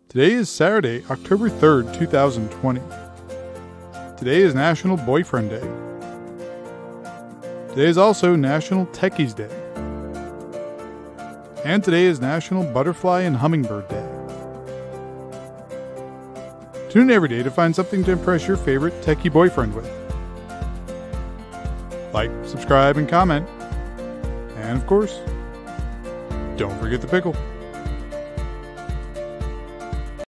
Today is Saturday, October 3rd, 2020. Today is National Boyfriend Day. Today is also National Techies Day. And today is National Butterfly and Hummingbird Day. Tune in every day to find something to impress your favorite techie boyfriend with. Like, subscribe, and comment. And of course, don't forget the pickle.